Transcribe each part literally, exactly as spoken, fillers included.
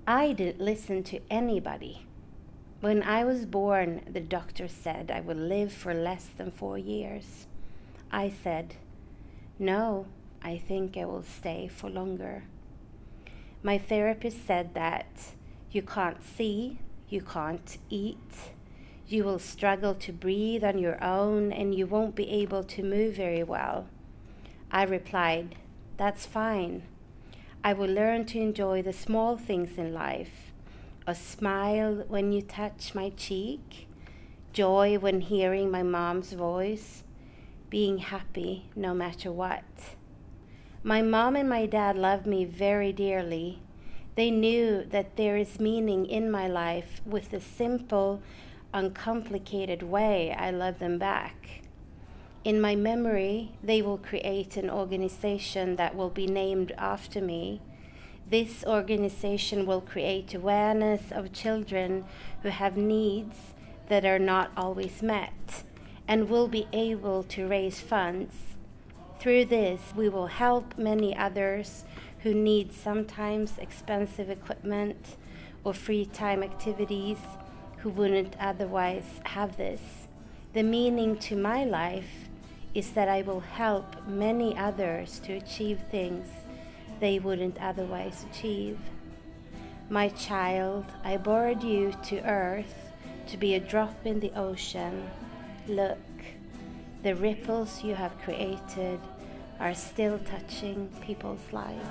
I didn't listen to anybody. When I was born, the doctor said I would live for less than four years. I said, no, I think I will stay for longer. My therapist said that you can't see, you can't eat, you will struggle to breathe on your own, and you won't be able to move very well. I replied, that's fine. I will learn to enjoy the small things in life. A smile when you touch my cheek, joy when hearing my mom's voice, being happy no matter what. My mom and my dad loved me very dearly. They knew that there is meaning in my life with the simple, uncomplicated way I love them back. In my memory, they will create an organization that will be named after me. This organization will create awareness of children who have needs that are not always met, and will be able to raise funds. Through this, we will help many others who need sometimes expensive equipment or free time activities who wouldn't otherwise have this. The meaning to my life is that I will help many others to achieve things they wouldn't otherwise achieve. My child, I borrowed you to earth to be a drop in the ocean. Look, the ripples you have created are still touching people's lives.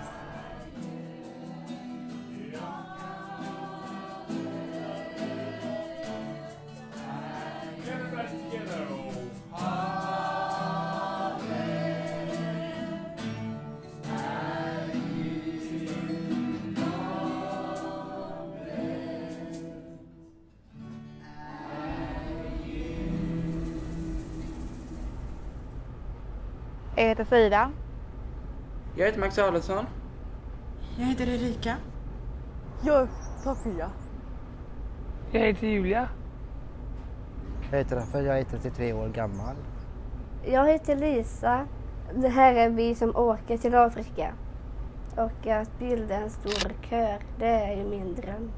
Jag heter Frida. Jag heter Max Adelsson. Jag heter Erika. Jag är Sofia. Jag heter Julia. Jag heter Rafael, jag är trettiotre år gammal. Jag heter Lisa. Det här är vi som åker till Afrika. Och att bilda en stor kör, det är ju min dröm.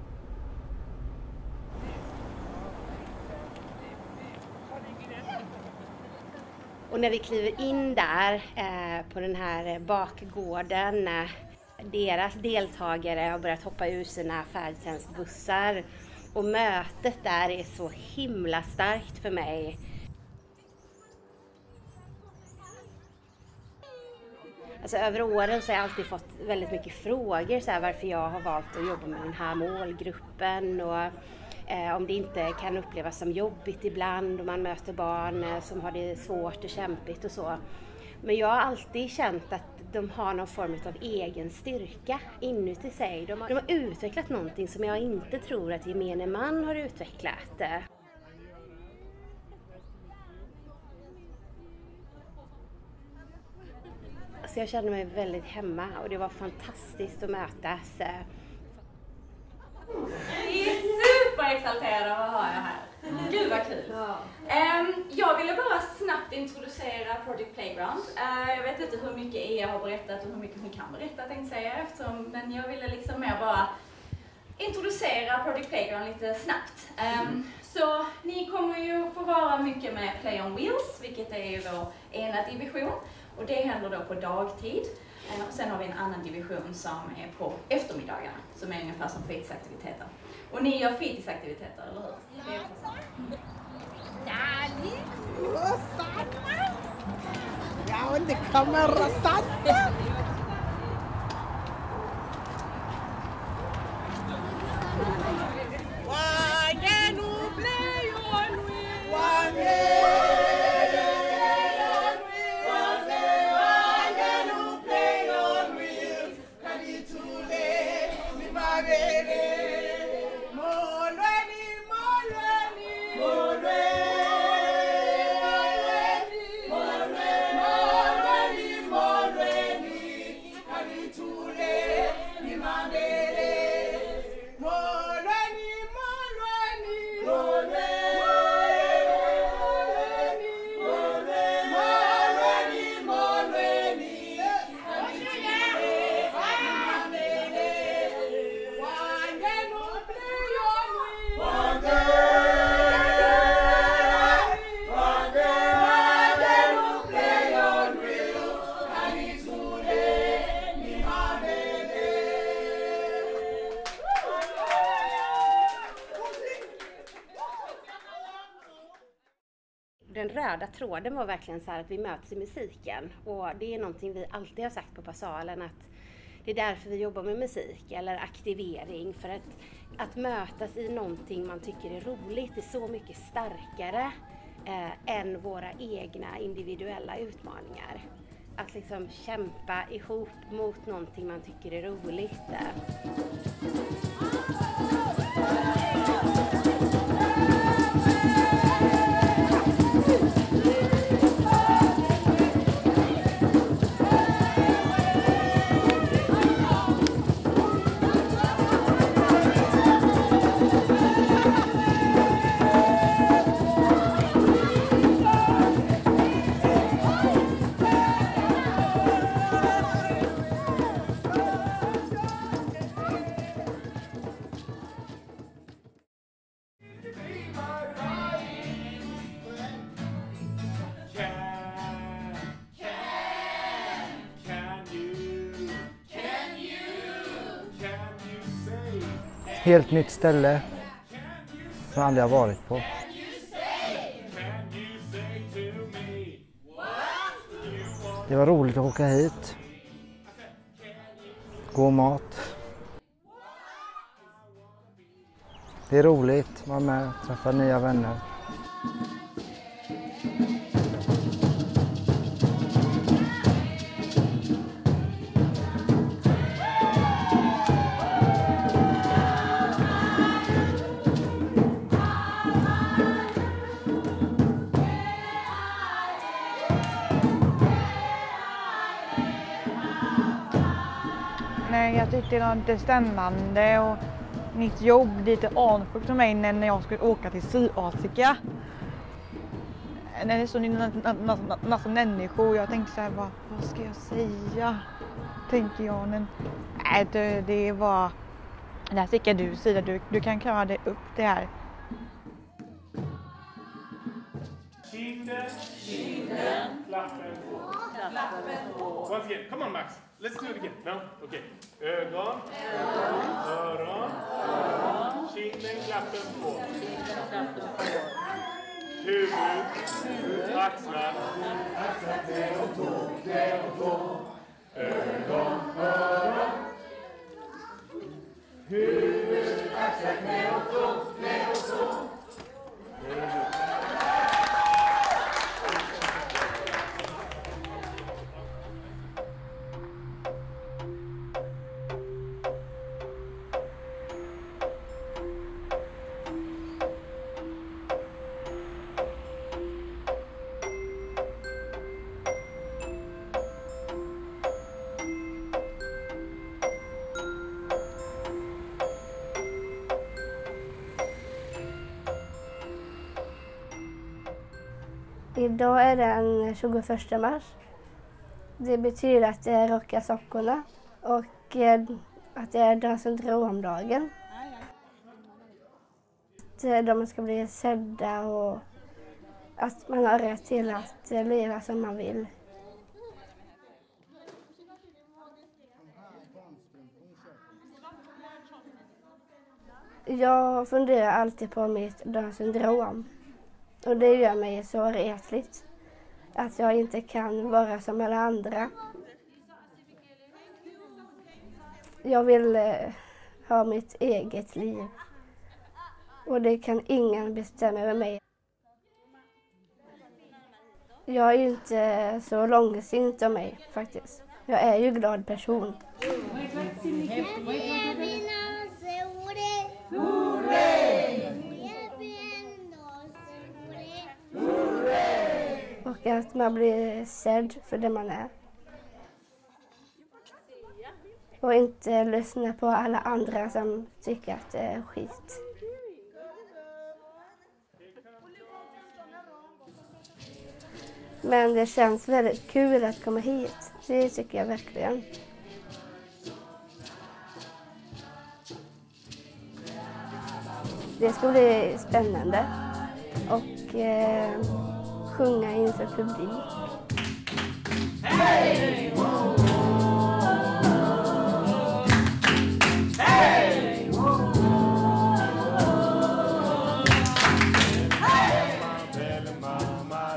Och när vi kliver in där eh, på den här bakgården, eh, deras deltagare har börjat hoppa ur sina färdtjänstbussar. Och mötet där är så himla starkt för mig. Alltså, över åren så har jag alltid fått väldigt mycket frågor så här, varför jag har valt att jobba med den här målgruppen. Och eh, om det inte kan upplevas som jobbigt ibland och man möter barn eh, som har det svårt och kämpigt och så. Men jag har alltid känt att de har någon form av egen styrka inuti sig. De har, de har utvecklat någonting som jag inte tror att gemene man har utvecklat. Så jag kände mig väldigt hemma och det var fantastiskt att mötas. Vi är superexalterade av att ha er här. Gud vad kul. Ja. Um, jag ville bara snabbt introducera Project Playground. Uh, jag vet inte hur mycket Ea har berättat och hur mycket hon kan berätta, tänkte jag säga, eftersom, men jag ville liksom mer bara introducera Project Playground lite snabbt. Um, mm. Så ni kommer ju få vara mycket med Play on Wheels, vilket är ju vår ena division. Och det händer då på dagtid. Och sen har vi en annan division som är på eftermiddagarna, som är ungefär som fritidsaktiviteter. Och ni gör fritidsaktiviteter, eller hur? Ja, och det kommer stanna. Wow! den röda tråden var verkligen så här att vi möts i musiken. Och det är någonting vi alltid har sagt på Passalen, att det är därför vi jobbar med musik eller aktivering. För att, att mötas i någonting man tycker är roligt är så mycket starkare eh, än våra egna individuella utmaningar. Att liksom kämpa ihop mot någonting man tycker är roligt. Helt nytt ställe som jag aldrig har varit på. Det var roligt att åka hit. God mat. Det är roligt att vara med och träffa nya vänner. Jag tyckte det var lite spännande och mitt jobb lite avundsjukt för mig när jag skulle åka till Sydafrika. När det är så en massa människor, jag tänkte så här, vad, vad ska jag säga? Tänker jag, men nej, det, det var, där tycker du Sida, du, du kan klara det upp det här. Kinden, kinden, klappen på. Klappen på. Once again, come on Max, let's do it again. No, okay. Ögon, öron, öron, kinden, klappen på. Huvud, axlar, axlar, knä och tå, knä och tå. Ögon, öron. Huvud, axlar, knä och tå, knä och tå. Idag är det den tjugoförsta mars. Det betyder att det är Rocka sockorna och att det är Downs syndromdagen. Att de ska bli sedda och att man har rätt till att leva som man vill. Jag funderar alltid på mitt Downs syndrom. Och det gör mig så retligt att jag inte kan vara som alla andra. Jag vill eh, ha mitt eget liv. Och det kan ingen bestämma över mig. Jag är inte så långsint av mig faktiskt. Jag är ju en glad person. Och att man blir sedd för det man är. Och inte lyssna på alla andra som tycker att det är skit. Men det känns väldigt kul att komma hit. Det tycker jag verkligen. Det ska bli spännande. Och eh, sjunga inför publik. Hey! Hey! Hey!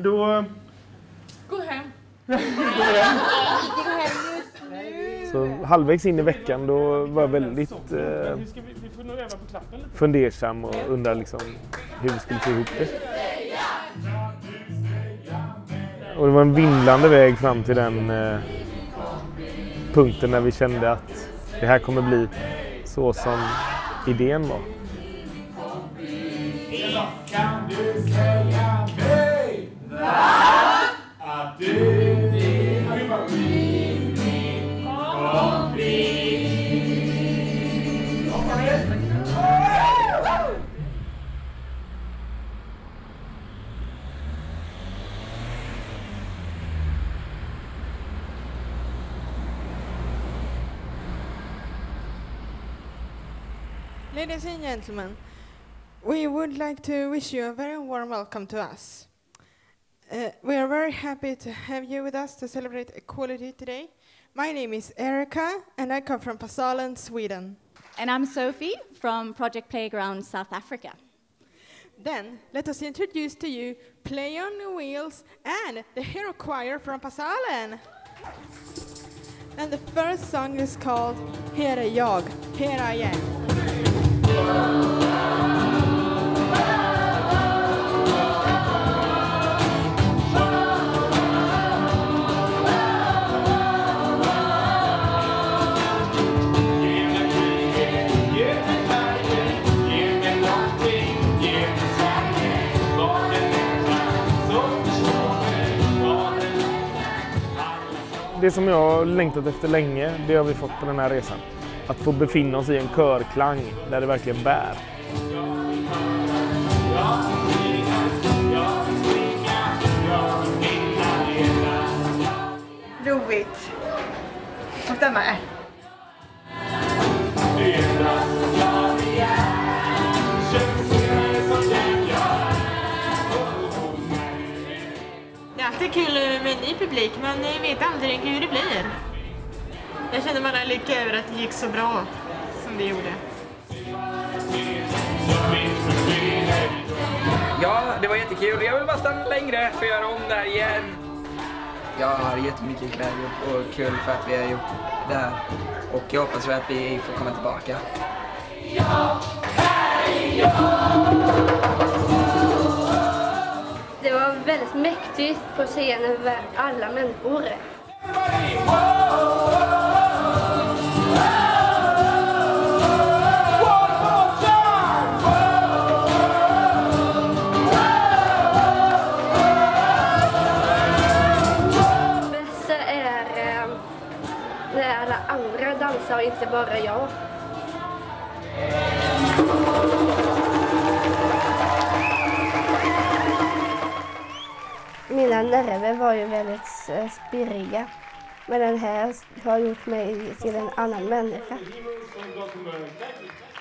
då... Gå hem. Så halvvägs in i veckan då var jag väldigt eh, Vi, ska, vi, vi får nog öva på klappen lite. fundersam och undrar liksom hur vi skulle få ihop det. Och det var en vindlande väg fram till den eh, punkten när vi kände att det här kommer bli så som idén var. Kan du säga mig? Att du vill bli min kompis? Ladies and gentlemen, we would like to wish you a very warm welcome to us. Uh, we are very happy to have you with us to celebrate equality today. My name is Erica and I come from Pasalen, Sweden. And I'm Sophie from Project Playground South Africa. Then let us introduce to you Play on the Wheels and the Hero Choir from Pasalen. And the first song is called Här är jag, Here I am. Det som jag har längtat efter länge, det har vi fått på den här resan. Att få befinna oss i en körklang där det verkligen bär. Roligt. Och den med. Det är alltid kul med en ny publik, men ni vet aldrig hur det blir. Jag känner bara lycka över att det gick så bra som det gjorde. Ja, det var jättekul. Jag vill bara stanna längre för att göra om det här igen. Jag har jättemycket glädje och kul för att vi har gjort det här. Och jag hoppas att vi får komma tillbaka. Det var väldigt mäktigt på scenen med alla människor. Bästa är eh, när alla andra dansar och inte bara jag. Mina nerver var ju väldigt uh, spirriga. Men den här har gjort mig till en annan människa.